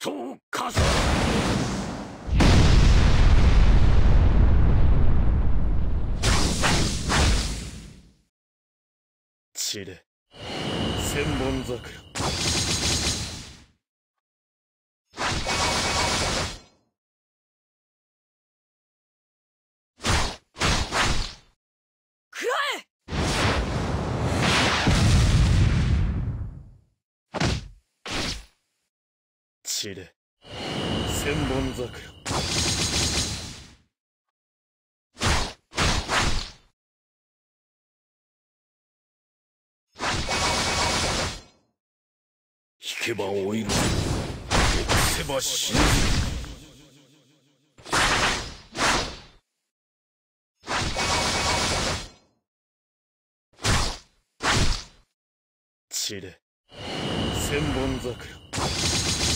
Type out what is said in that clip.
と化す。血で千本桜。 食らえ。 血で千本桜。引けば老いる。せば死ぬ。血で千本桜。